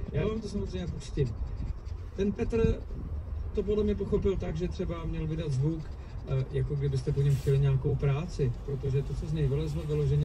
Já vám to samozřejmě pustím. Ten Petr to podle mě pochopil tak, že třeba měl vydat zvuk, jako kdybyste po něm chtěli nějakou práci, protože to, co z něj vylezlo, vyloženě